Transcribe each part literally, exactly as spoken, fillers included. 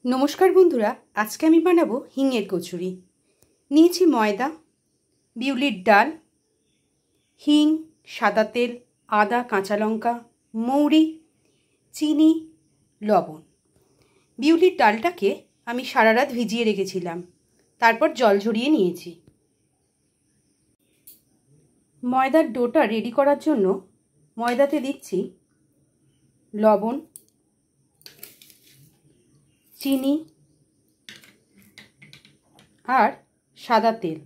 नमस्कार बंधुरा, आज के आमी बानाबो हिंगेर कचुरी। निয়েছি मयदा, बिउलिर डाल, हिंग, सादा तेल, आदा, काँचा लंका, मौरी, चीनी, लवण। बिउलिर डालटाके आमी सारा रात भिजिए रेखेছিলাম, तारपर जल झरिয়ে নিয়েছি। मयदार डोटा रेडी करार जन्य मयदाते दिচ্ছি लवण, चीनी और सादा तेल।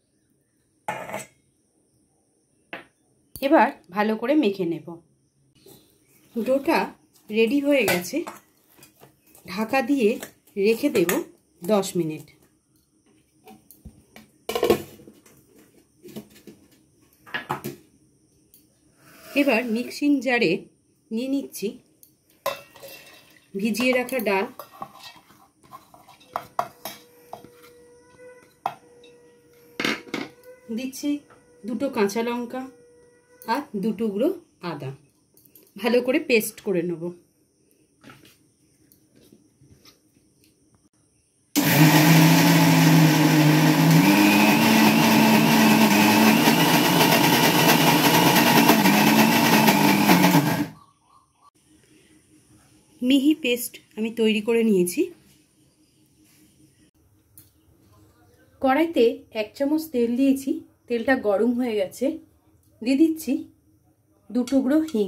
एबार भालो करे मेखे नेब। डोटा रेडी हो गेछे, ढाका दिए रेखे देब दस मिनट। एबार मिक्सिंग जारे निये निচ্ছি भिजिए रखा डाल, दिচ্ছি দুটো কাঁচা লঙ্কা আর দু টুকরো আদা। ভালো করে পেস্ট করে নেব। মিহি পেস্ট আমি তৈরি করে নিয়েছি। কড়াইতে এক চামচ তেল দিয়েছি, তেলটা গরম হয়ে গেছে। দিয়ে দিচ্ছি দু টুকরো হিং,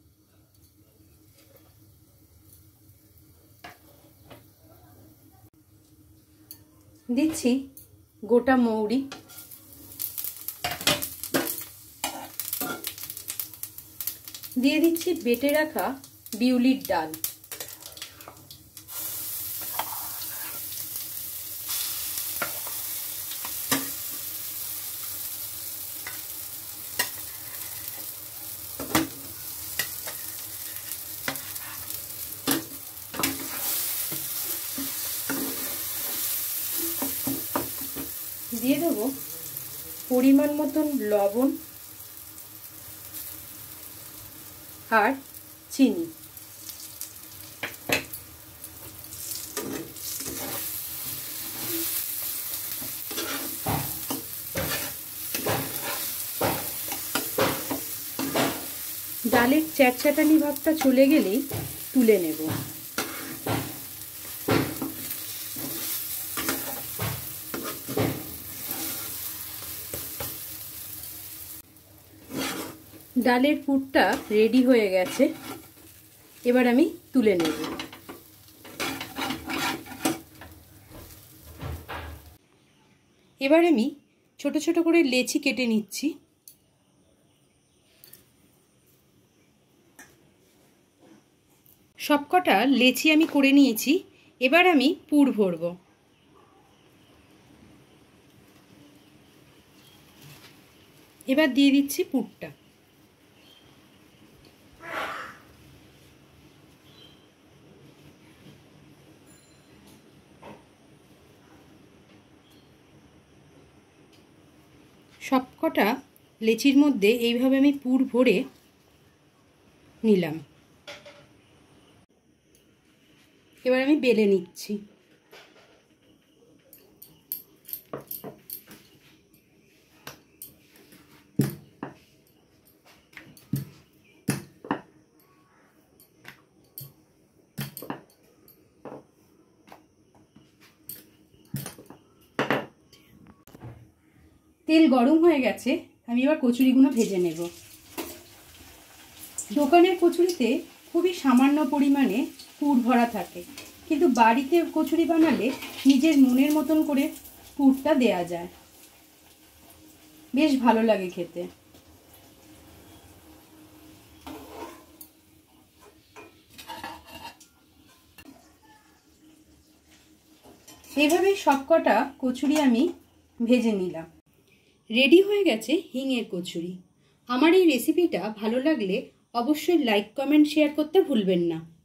দিচ্ছি গোটা মৌরি, দিয়ে দিচ্ছি বেটে রাখা বিউলির ডাল, দিয়ে দেব পরিমাণ মতন লবণ আর চিনি। ডালের চ্যাটচ্যাটানি ভাবটা চলে গেলেই তুলে নেব। ডালের পুরটা রেডি হয়ে গেছে, এবার আমি তুলে নেব। এবার আমি ছোট ছোট করে লেচি কেটে নিচ্ছি। সবকটা লেচি আমি করে নিয়েছি। এবার আমি পুর ভরব। এবার দিয়ে দিচ্ছি পুরটা। সবকটা লেচির মধ্যে এইভাবে আমি পুর ভরে নিলাম। এবার আমি বেলে নিচ্ছি। তেল গরম হয়ে গেছে, আমি এবার কচুরিগুলো ভেজে নেব। দোকানের কচুরিতে খুবই সামান্য পরিমাণে পুর ভরা থাকে, কিন্তু বাড়িতে কচুরি বানালে নিজের মনের মতন করে পুরটা দেয়া যায়, বেশ ভালো লাগে খেতে। এভাবে সবকটা কচুরি আমি ভেজে নিলাম। রেডি হয়ে গেছে হিঙের কচুরি। আমার এই রেসিপিটা ভালো লাগলে অবশ্যই লাইক, কমেন্ট, শেয়ার করতে ভুলবেন না।